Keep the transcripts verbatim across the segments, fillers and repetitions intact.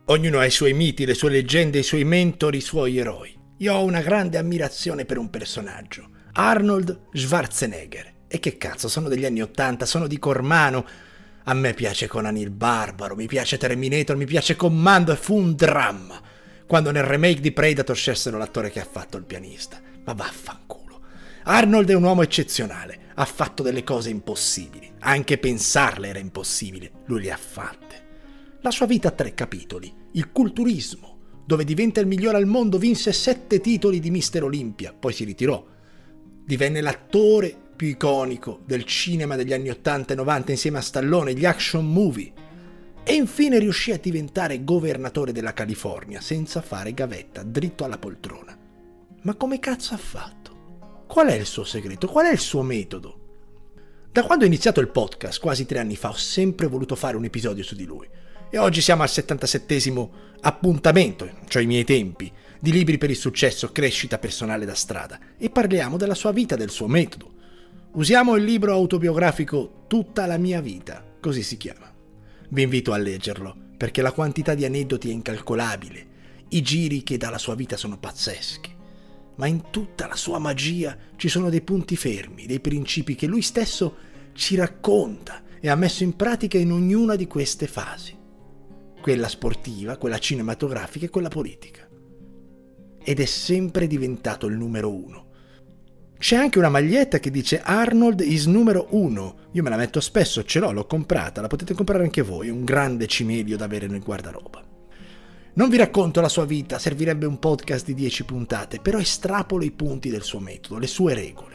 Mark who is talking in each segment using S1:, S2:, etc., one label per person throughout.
S1: Ognuno ha i suoi miti, le sue leggende, i suoi mentori, i suoi eroi. Io ho una grande ammirazione per un personaggio, Arnold Schwarzenegger. E che cazzo, sono degli anni ottanta, sono di Cormano. A me piace Conan il Barbaro, mi piace Terminator, mi piace Commando, e fu un dramma quando nel remake di Predator scelsero l'attore che ha fatto il pianista. Ma vaffanculo. Arnold è un uomo eccezionale, ha fatto delle cose impossibili, anche pensarle era impossibile, lui le ha fatte. La sua vita ha tre capitoli: il culturismo, dove diventa il migliore al mondo, vinse sette titoli di mister Olympia, poi si ritirò. Divenne l'attore più iconico del cinema degli anni ottanta e novanta insieme a Stallone, gli action movie. E infine riuscì a diventare governatore della California senza fare gavetta, dritto alla poltrona. Ma come cazzo ha fatto? Qual è il suo segreto? Qual è il suo metodo? Da quando ho iniziato il podcast, quasi tre anni fa, ho sempre voluto fare un episodio su di lui. E oggi siamo al settantasettesimo appuntamento, cioè i miei tempi, di Libri per il successo, crescita personale da strada, e parliamo della sua vita, del suo metodo. Usiamo il libro autobiografico Tutta la mia vita, così si chiama. Vi invito a leggerlo, perché la quantità di aneddoti è incalcolabile, i giri che dà la sua vita sono pazzeschi, ma in tutta la sua magia ci sono dei punti fermi, dei principi che lui stesso ci racconta e ha messo in pratica in ognuna di queste fasi. Quella sportiva, quella cinematografica e quella politica. Ed è sempre diventato il numero uno. C'è anche una maglietta che dice Arnold is numero uno. Io me la metto spesso, ce l'ho, l'ho comprata, la potete comprare anche voi, è un grande cimelio da avere nel guardaroba. Non vi racconto la sua vita, servirebbe un podcast di dieci puntate, però estrapolo i punti del suo metodo, le sue regole.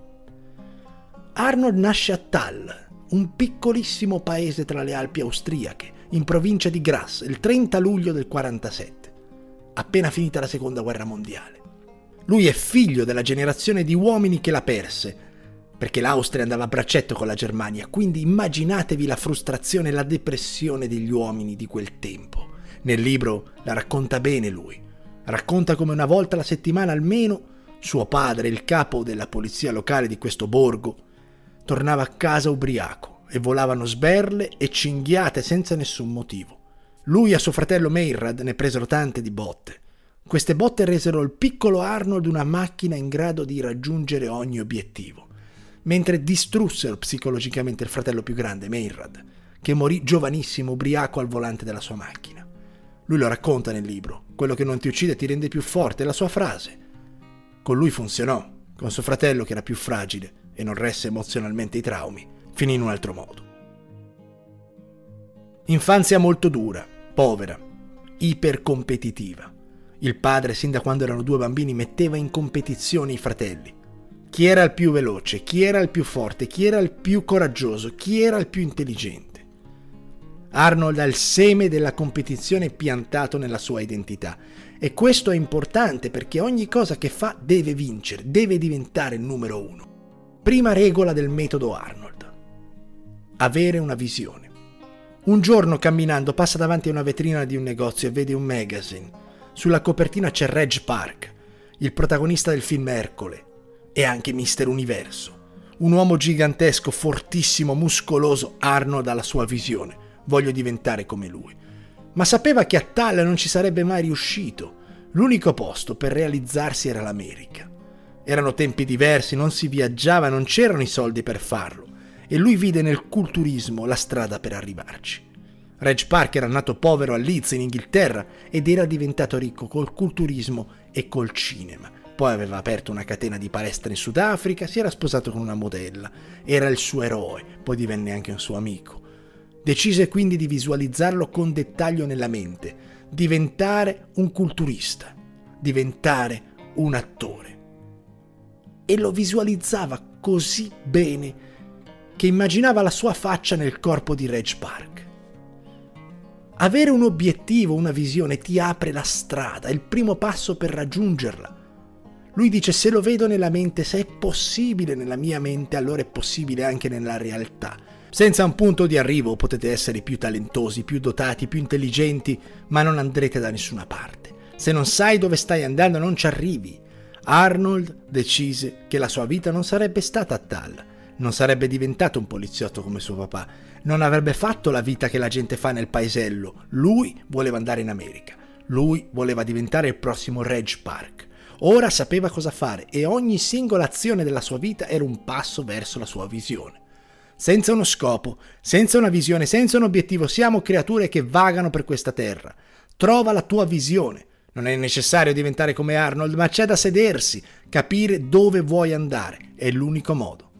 S1: Arnold nasce a Thal, un piccolissimo paese tra le Alpi austriache, in provincia di Graz, il trenta luglio del quarantasette, appena finita la seconda guerra mondiale. Lui è figlio della generazione di uomini che la perse, perché l'Austria andava a braccetto con la Germania, quindi immaginatevi la frustrazione e la depressione degli uomini di quel tempo. Nel libro la racconta bene lui, racconta come una volta alla settimana almeno suo padre, il capo della polizia locale di questo borgo, tornava a casa ubriaco e volavano sberle e cinghiate senza nessun motivo. Lui e suo fratello Meinrad ne presero tante di botte. Queste botte resero il piccolo Arnold una macchina in grado di raggiungere ogni obiettivo, mentre distrussero psicologicamente il fratello più grande, Meinrad, che morì giovanissimo ubriaco al volante della sua macchina. Lui lo racconta nel libro: quello che non ti uccide ti rende più forte, è la sua frase. Con lui funzionò, con suo fratello che era più fragile e non resse emozionalmente i traumi, finì in un altro modo. Infanzia molto dura, povera, ipercompetitiva. Il padre, sin da quando erano due bambini, metteva in competizione i fratelli. Chi era il più veloce, chi era il più forte, chi era il più coraggioso, chi era il più intelligente. Arnold ha il seme della competizione piantato nella sua identità, e questo è importante perché ogni cosa che fa deve vincere, deve diventare il numero uno. Prima regola del metodo Arnold: avere una visione. Un giorno, camminando, passa davanti a una vetrina di un negozio e vede un magazine. Sulla copertina c'è Reg Park, il protagonista del film Ercole, e anche mister Universo. Un uomo gigantesco, fortissimo, muscoloso. Arnold ha la sua visione: voglio diventare come lui. Ma sapeva che a Thal non ci sarebbe mai riuscito. L'unico posto per realizzarsi era l'America. Erano tempi diversi, non si viaggiava, non c'erano i soldi per farlo, e lui vide nel culturismo la strada per arrivarci. Reg Park era nato povero a Leeds in Inghilterra ed era diventato ricco col culturismo e col cinema. Poi aveva aperto una catena di palestre in Sudafrica, si era sposato con una modella, era il suo eroe, poi divenne anche un suo amico. Decise quindi di visualizzarlo con dettaglio nella mente, diventare un culturista, diventare un attore. E lo visualizzava così bene che immaginava la sua faccia nel corpo di Reg Park. Avere un obiettivo, una visione, ti apre la strada, è il primo passo per raggiungerla. Lui dice: se lo vedo nella mente, se è possibile nella mia mente, allora è possibile anche nella realtà. Senza un punto di arrivo potete essere più talentosi, più dotati, più intelligenti, ma non andrete da nessuna parte. Se non sai dove stai andando, non ci arrivi. Arnold decise che la sua vita non sarebbe stata a Thal, non sarebbe diventato un poliziotto come suo papà, non avrebbe fatto la vita che la gente fa nel paesello. Lui voleva andare in America, lui voleva diventare il prossimo Reg Park. Ora sapeva cosa fare e ogni singola azione della sua vita era un passo verso la sua visione. Senza uno scopo, senza una visione, senza un obiettivo, siamo creature che vagano per questa terra. Trova la tua visione. Non è necessario diventare come Arnold, ma c'è da sedersi, capire dove vuoi andare. È l'unico modo.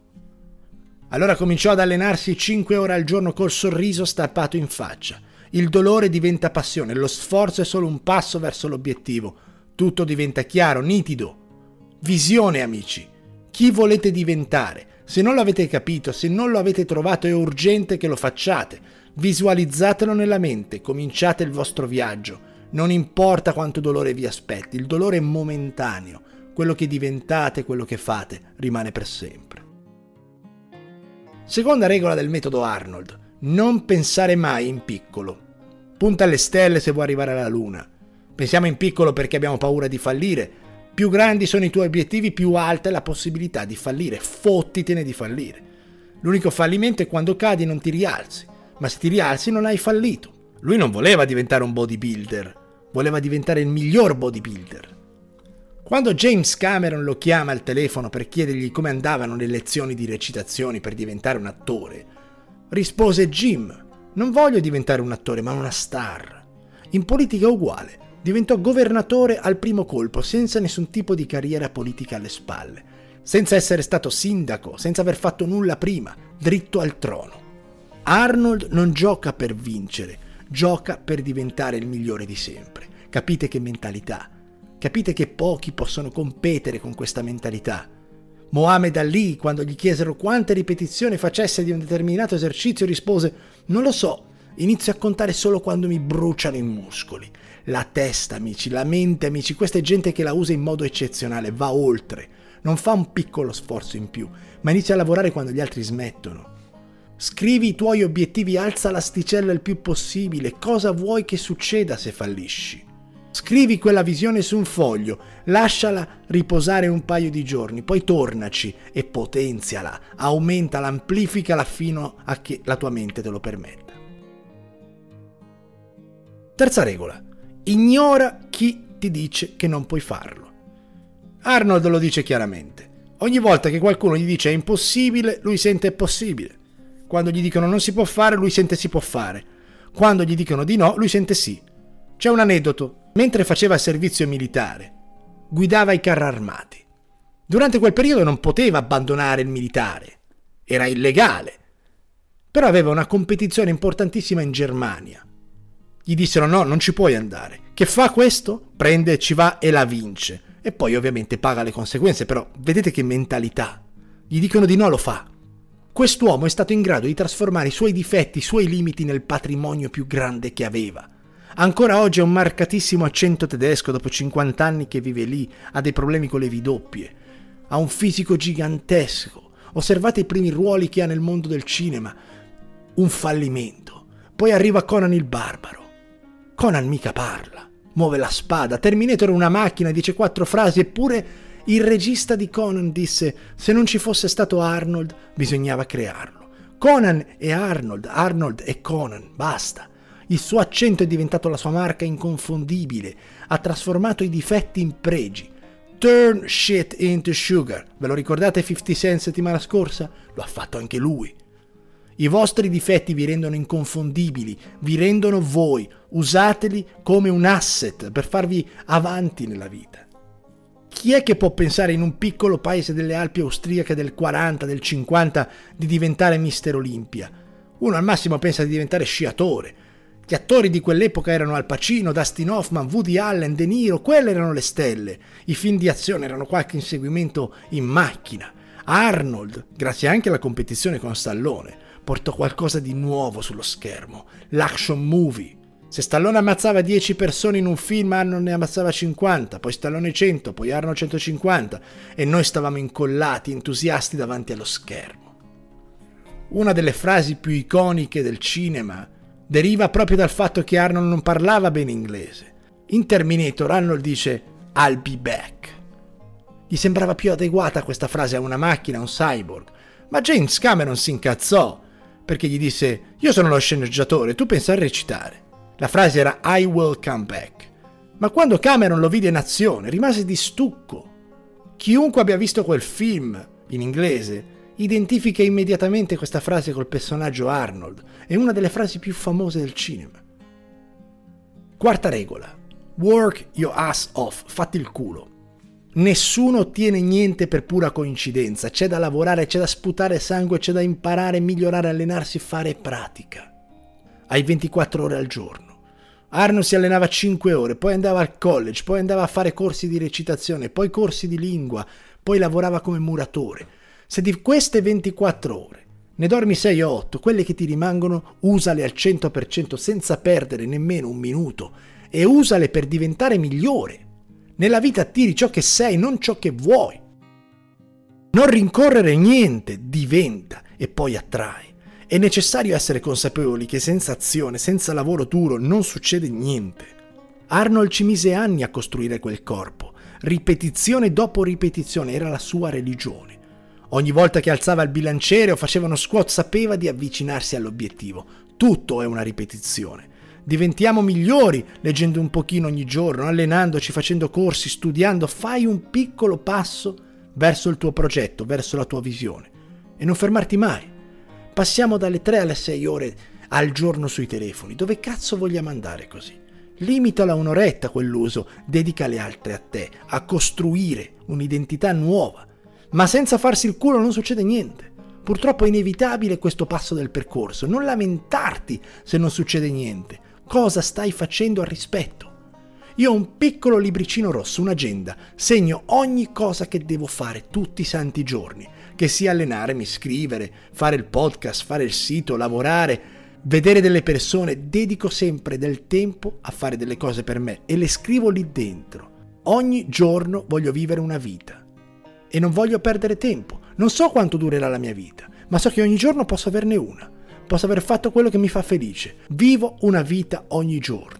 S1: Allora cominciò ad allenarsi cinque ore al giorno col sorriso stampato in faccia. Il dolore diventa passione, lo sforzo è solo un passo verso l'obiettivo. Tutto diventa chiaro, nitido. Visione, amici. Chi volete diventare? Se non lo avete capito, se non lo avete trovato, è urgente che lo facciate. Visualizzatelo nella mente, cominciate il vostro viaggio. Non importa quanto dolore vi aspetti, il dolore è momentaneo. Quello che diventate, quello che fate, rimane per sempre. Seconda regola del metodo Arnold: non pensare mai in piccolo. Punta alle stelle se vuoi arrivare alla luna. Pensiamo in piccolo perché abbiamo paura di fallire. Più grandi sono i tuoi obiettivi, più alta è la possibilità di fallire. Fottitene di fallire. L'unico fallimento è quando cadi e non ti rialzi. Ma se ti rialzi non hai fallito. Lui non voleva diventare un bodybuilder, voleva diventare il miglior bodybuilder. Quando James Cameron lo chiama al telefono per chiedergli come andavano le lezioni di recitazioni per diventare un attore, rispose: Jim, non voglio diventare un attore, ma una star. In politica è uguale. Diventò governatore al primo colpo, senza nessun tipo di carriera politica alle spalle, senza essere stato sindaco, senza aver fatto nulla prima, dritto al trono. Arnold non gioca per vincere, gioca per diventare il migliore di sempre. Capite che mentalità? Capite che pochi possono competere con questa mentalità. Muhammad Ali, quando gli chiesero quante ripetizioni facesse di un determinato esercizio, rispose: non lo so, inizio a contare solo quando mi bruciano i muscoli. La testa, amici, la mente, amici, questa è gente che la usa in modo eccezionale, va oltre, non fa un piccolo sforzo in più, ma inizia a lavorare quando gli altri smettono. Scrivi i tuoi obiettivi, alza l'asticella il più possibile. Cosa vuoi che succeda se fallisci? Scrivi quella visione su un foglio, lasciala riposare un paio di giorni, poi tornaci e potenziala, aumentala, amplificala fino a che la tua mente te lo permetta. Terza regola: ignora chi ti dice che non puoi farlo. Arnold lo dice chiaramente. Ogni volta che qualcuno gli dice è impossibile, lui sente è possibile. Quando gli dicono non si può fare, lui sente si può fare. Quando gli dicono di no, lui sente sì. C'è un aneddoto. Mentre faceva servizio militare, guidava i carri armati. Durante quel periodo non poteva abbandonare il militare. Era illegale. Però aveva una competizione importantissima in Germania. Gli dissero no, non ci puoi andare. Che fa questo? Prende, ci va e la vince. E poi ovviamente paga le conseguenze, però vedete che mentalità. Gli dicono di no, lo fa. Quest'uomo è stato in grado di trasformare i suoi difetti, i suoi limiti nel patrimonio più grande che aveva. Ancora oggi ha un marcatissimo accento tedesco, dopo cinquanta anni che vive lì, ha dei problemi con le V doppie, ha un fisico gigantesco. Osservate i primi ruoli che ha nel mondo del cinema. Un fallimento. Poi arriva Conan il Barbaro. Conan mica parla, muove la spada. Terminator è una macchina, dice quattro frasi, eppure il regista di Conan disse: se non ci fosse stato Arnold, bisognava crearlo. Conan è Arnold, Arnold è Conan, basta. Il suo accento è diventato la sua marca inconfondibile, ha trasformato i difetti in pregi. Turn shit into sugar. Ve lo ricordate cinquanta Cent settimana scorsa? Lo ha fatto anche lui. I vostri difetti vi rendono inconfondibili, vi rendono voi. Usateli come un asset per farvi avanti nella vita. Chi è che può pensare in un piccolo paese delle Alpi austriache del quaranta, del cinquanta di diventare mister Olympia? Uno al massimo pensa di diventare sciatore. Gli attori di quell'epoca erano Al Pacino, Dustin Hoffman, Woody Allen, De Niro, quelle erano le stelle. I film di azione erano qualche inseguimento in macchina. Arnold, grazie anche alla competizione con Stallone, portò qualcosa di nuovo sullo schermo, l'action movie. Se Stallone ammazzava dieci persone in un film, Arnold ne ammazzava cinquanta, poi Stallone cento, poi Arnold centocinquanta, e noi stavamo incollati, entusiasti davanti allo schermo. Una delle frasi più iconiche del cinema deriva proprio dal fatto che Arnold non parlava bene inglese. In Terminator Arnold dice "I'll be back". Gli sembrava più adeguata questa frase a una macchina, a un cyborg, Ma James Cameron si incazzò perché gli disse: io sono lo sceneggiatore, tu pensa a recitare. La frase era I will come back. Ma quando Cameron lo vide in azione rimase di stucco. Chiunque abbia visto quel film in inglese identifica immediatamente questa frase col personaggio Arnold. È una delle frasi più famose del cinema. Quarta regola: work your ass off, fatti il culo. Nessuno ottiene niente per pura coincidenza, c'è da lavorare, c'è da sputare sangue, c'è da imparare, migliorare, allenarsi, fare pratica. Hai ventiquattro ore al giorno. Arnold si allenava cinque ore, poi andava al college, poi andava a fare corsi di recitazione, poi corsi di lingua, poi lavorava come muratore. Se di queste ventiquattro ore ne dormi sei o otto, quelle che ti rimangono usale al cento per cento senza perdere nemmeno un minuto e usale per diventare migliore. Nella vita attiri ciò che sei, non ciò che vuoi. Non rincorrere niente, diventa e poi attrai. È necessario essere consapevoli che senza azione, senza lavoro duro, non succede niente. Arnold ci mise anni a costruire quel corpo. Ripetizione dopo ripetizione era la sua religione. Ogni volta che alzava il bilanciere o faceva uno squat sapeva di avvicinarsi all'obiettivo. Tutto è una ripetizione. Diventiamo migliori leggendo un pochino ogni giorno, allenandoci, facendo corsi, studiando. Fai un piccolo passo verso il tuo progetto, verso la tua visione. E non fermarti mai. Passiamo dalle tre alle sei ore al giorno sui telefoni. Dove cazzo vogliamo andare così? Limitala un'oretta quell'uso, dedica le altre a te, a costruire un'identità nuova. Ma senza farsi il culo non succede niente. Purtroppo è inevitabile questo passo del percorso. Non lamentarti se non succede niente. Cosa stai facendo al rispetto? Io ho un piccolo libricino rosso, un'agenda. Segno ogni cosa che devo fare tutti i santi giorni. Che sia allenarmi, scrivere, fare il podcast, fare il sito, lavorare, vedere delle persone. Dedico sempre del tempo a fare delle cose per me e le scrivo lì dentro. Ogni giorno voglio vivere una vita e non voglio perdere tempo. Non so quanto durerà la mia vita, ma so che ogni giorno posso averne una. Posso aver fatto quello che mi fa felice. Vivo una vita ogni giorno.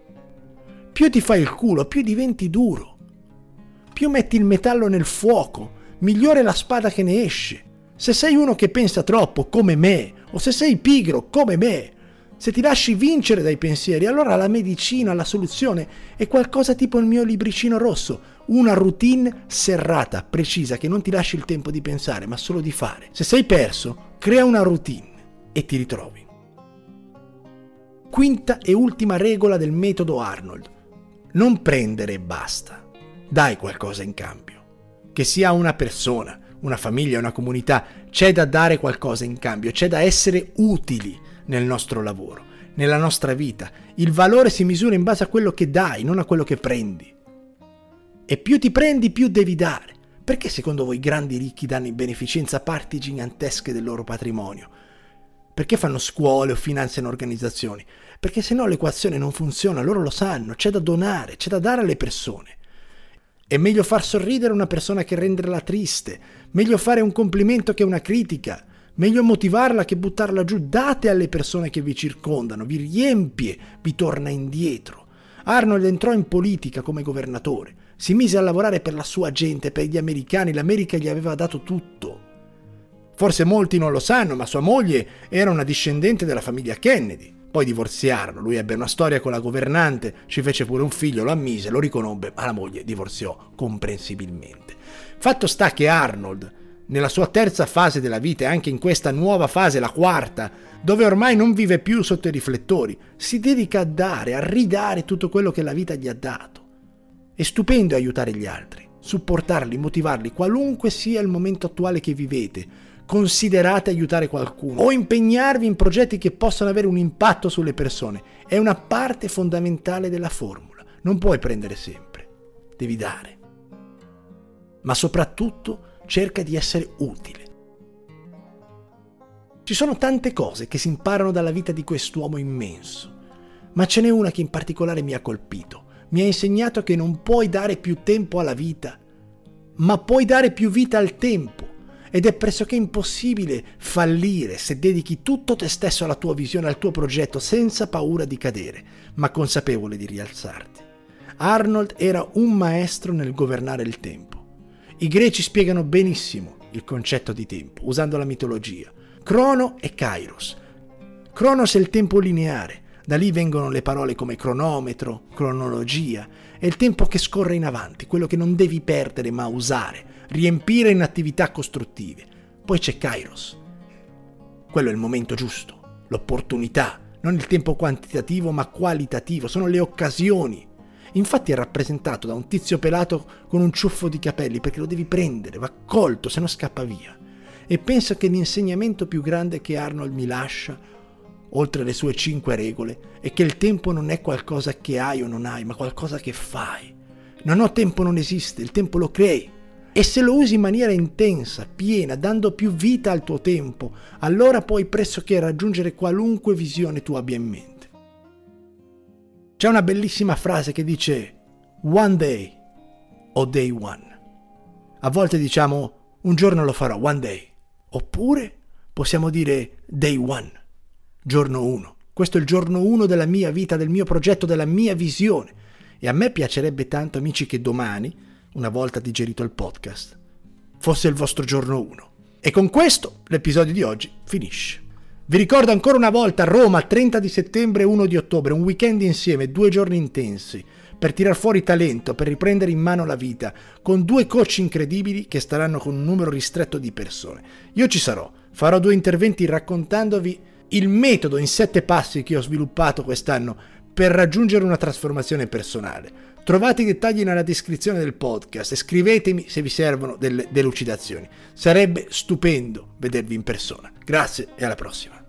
S1: Più ti fai il culo, più diventi duro. Più metti il metallo nel fuoco, migliore la spada che ne esce. Se sei uno che pensa troppo, come me, o se sei pigro, come me, se ti lasci vincere dai pensieri, allora la medicina, la soluzione è qualcosa tipo il mio libricino rosso, una routine serrata, precisa, che non ti lasci il tempo di pensare, ma solo di fare. Se sei perso, crea una routine e ti ritrovi. Quinta e ultima regola del metodo Arnold. Non prendere e basta. Dai qualcosa in cambio. Che sia una persona, una famiglia, una comunità, c'è da dare qualcosa in cambio, c'è da essere utili nel nostro lavoro, nella nostra vita. Il valore si misura in base a quello che dai, non a quello che prendi. E più ti prendi, più devi dare. Perché secondo voi i grandi ricchi danno in beneficenza parti gigantesche del loro patrimonio? Perché fanno scuole o finanziano organizzazioni? Perché se no l'equazione non funziona, loro lo sanno, c'è da donare, c'è da dare alle persone. È meglio far sorridere una persona che renderla triste, meglio fare un complimento che una critica, meglio motivarla che buttarla giù. Date alle persone che vi circondano, vi riempie, vi torna indietro. Arnold entrò in politica come governatore, si mise a lavorare per la sua gente, per gli americani, l'America gli aveva dato tutto. Forse molti non lo sanno, ma sua moglie era una discendente della famiglia Kennedy. Poi divorziarono, lui ebbe una storia con la governante, ci fece pure un figlio, lo ammise, lo riconobbe, ma la moglie divorziò comprensibilmente. Fatto sta che Arnold, nella sua terza fase della vita e anche in questa nuova fase, la quarta, dove ormai non vive più sotto i riflettori, si dedica a dare, a ridare tutto quello che la vita gli ha dato. È stupendo aiutare gli altri, supportarli, motivarli, qualunque sia il momento attuale che vivete. Considerate aiutare qualcuno o impegnarvi in progetti che possano avere un impatto sulle persone. È una parte fondamentale della formula. Non puoi prendere sempre, devi dare. Ma soprattutto cerca di essere utile. Ci sono tante cose che si imparano dalla vita di quest'uomo immenso, ma ce n'è una che in particolare mi ha colpito. Mi ha insegnato che non puoi dare più tempo alla vita, ma puoi dare più vita al tempo. Ed è pressoché impossibile fallire se dedichi tutto te stesso alla tua visione, al tuo progetto, senza paura di cadere, ma consapevole di rialzarti. Arnold era un maestro nel governare il tempo. I greci spiegano benissimo il concetto di tempo, usando la mitologia. Crono e Kairos. Cronos è il tempo lineare, da lì vengono le parole come cronometro, cronologia, è il tempo che scorre in avanti, quello che non devi perdere ma usare, riempire in attività costruttive. Poi c'è Kairos. Quello è il momento giusto, l'opportunità, non il tempo quantitativo ma qualitativo, sono le occasioni. Infatti è rappresentato da un tizio pelato con un ciuffo di capelli perché lo devi prendere, va colto, se no scappa via. E penso che l'insegnamento più grande che Arnold mi lascia, oltre le sue cinque regole, è che il tempo non è qualcosa che hai o non hai, ma qualcosa che fai. Non ho tempo, non esiste, il tempo lo crei. E se lo usi in maniera intensa, piena, dando più vita al tuo tempo, allora puoi pressoché raggiungere qualunque visione tu abbia in mente. C'è una bellissima frase che dice one day o day one. A volte diciamo un giorno lo farò, one day. Oppure possiamo dire day one, giorno uno. Questo è il giorno uno della mia vita, del mio progetto, della mia visione. E a me piacerebbe tanto, amici, che domani, una volta digerito il podcast, fosse il vostro giorno uno. E con questo l'episodio di oggi finisce. Vi ricordo ancora una volta Roma, trenta di settembre e primo di ottobre, un weekend insieme, due giorni intensi, per tirar fuori talento, per riprendere in mano la vita, con due coach incredibili che staranno con un numero ristretto di persone. Io ci sarò, farò due interventi raccontandovi il metodo in sette passi che ho sviluppato quest'anno per raggiungere una trasformazione personale. Trovate i dettagli nella descrizione del podcast e scrivetemi se vi servono delle delucidazioni. Sarebbe stupendo vedervi in persona. Grazie e alla prossima.